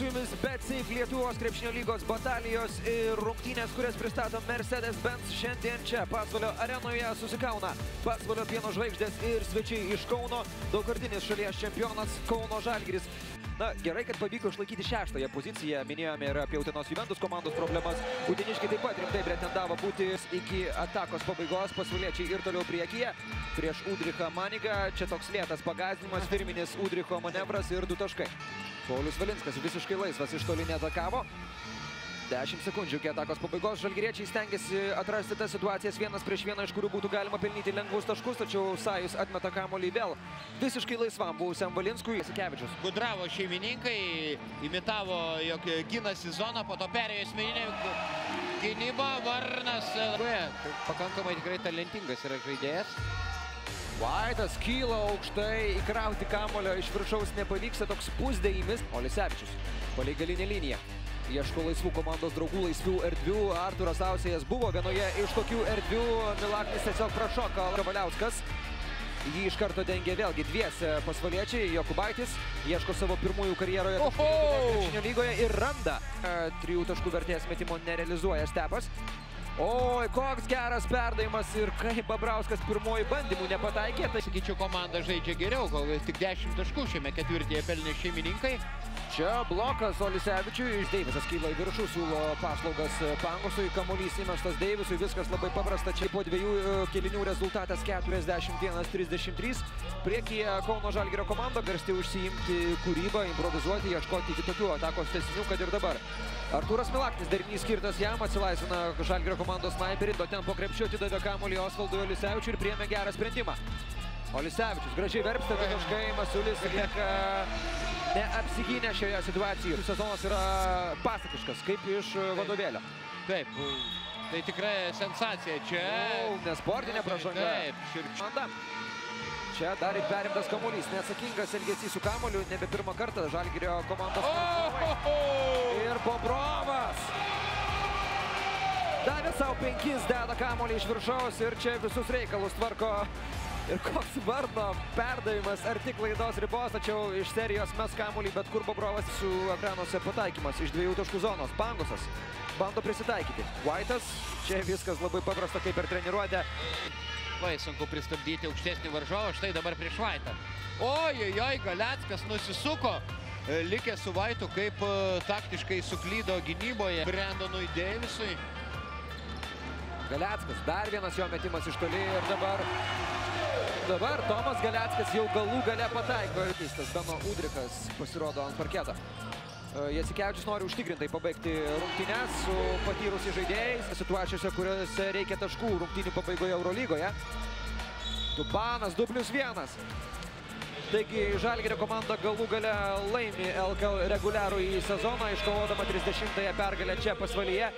jumis BetSafe Lietuvos krepšinio lygos batalijos ir rungtynės, kurias pristato Mercedes-Benz šiandien čia Pasvalio arenoje susikauna Pasvalio pieno žvaigždės ir svečiai iš Kauno, daugkartinis šalies čempionas Kauno Žalgiris. Na, gerai, kad pavyko išlaikyti šeštąją poziciją. Minėjome ir apie Utenos Juventus komandos problemas. Uteniškiai taip pat rimtai pretendavo būti iki atakos pabaigos. Pasvaliečiai ir toliau priekyje prieš Udrichą Manigą. Čia toks lėtas pagąsdinimas, firminis Udricho manevras ir 2 taškai. Paulius Valinskas visiškai laisvas iš toli neatakavo. 10 sekundžių iki atakos pabaigos. Žalgiriečiai stengiasi atrasti tas situacijas 1 prieš 1, iš kurių būtų galima pelnyti lengvus taškus, tačiau Sajus atmeta kamuolį vėl visiškai laisvam buvusiam Valinskui. Jasikevičius. Gudravo šeimininkai, imitavo, jog ginasi zoną, po to perėjo asmeninę gynybą. Varnas. Pakankamai tikrai talentingas yra žaidėjas. Vaitas kyla aukštai, įkrauti kamuolio iš viršaus nepavyksta, toks pusdėjimis. Olisevičius palei galinę liniją. Ieško laisvų komandos draugų, laisvių erdvių. Arturas Ausėjas buvo vienoje iš tokių erdvių. Milaknis tiesiog prašoka. Kavaliauskas. Jį iš karto dengia vėlgi dviese pasvaliečiai. Jokubaitis ieško savo pirmųjų karjeroje krepšinio lygoje ir randa. 3 taškų vertės metimo nerealizuoja Stepas. Oi, koks geras perdavimas ir kaip Babrauskas pirmojų bandymų nepataikė. Tai sakyčiau, komanda žaidžia geriau, kol tik 10 taškų šiame ketvirtyje pelnė šeimininkai. Čia blokas Olisevičiui. Deivisas kyla į viršų, siūlo paslaugas Pangosui. Kamuolys įmestas Deivisui. Viskas labai paprasta. Čia po 2 kėlinių rezultatas 41-33. Priekyje Kauno Žalgirio komanda garsti užsiimti kūrybą, improvizuoti, ieškoti kitokių atakos tęsinių, kad ir dabar. Arturas Milaknis, darinys skirtas jam, atsilaisvina Žalgirio komandos snaiperį. Do ten po krepšiu atidavė kamuolį Osvaldui Olisevičiui ir priėmė gerą sprendimą. Olisevičius gražiai verpsta, taškai, Masiulis lieka neapsigynę šioje situacijoje. Sezonas yra pasakiškas, kaip iš vadovėlio. Taip, tai tikrai sensacija čia. Nesportinė pražanga. Taip, širkščiai. Čia dar ir perimtas kamuolys, neatsakingas elgesys su kamuoliu, nebe pirmą kartą Žalgirio komandos. Ir Bobrovas davė savo 5, deda kamuolį iš viršaus ir čia visus reikalus tvarko. Ir koks Varno perdavimas arti klaidos ribos, tačiau iš serijos mes kamuolį, bet kur Bobrovas su ekranuose pataikymas iš 2 taškų zonos. Pangosas bando prisitaikyti. Vaitas, čia viskas labai paprasta kaip per treniruotę. Labai sunku pristabdyti aukštesnį varžovą, štai dabar prieš Vaitą. Ojojoj, Galeckas nusisuko, likė su Vaitu, kaip taktiškai suklydo gynyboje Brandonui Deivisui. Galeckas, dar vienas jo metimas iš toli ir dabar Tomas Galeckas jau galų gale pataiko. Keistas Beno Udrichas pasirodo ant parketo. Jasikevičius nori užtikrintai pabaigti rungtynes su patyrusiais žaidėjais, situacijose, kuriuose reikia taškų rungtynių pabaigoje Eurolygoje. Tubanas 2+1. Taigi Žalgirio komanda galų gale laimi LKL reguliarųjį sezoną, iškovodama 30-ąją pergalę čia Pasvalyje.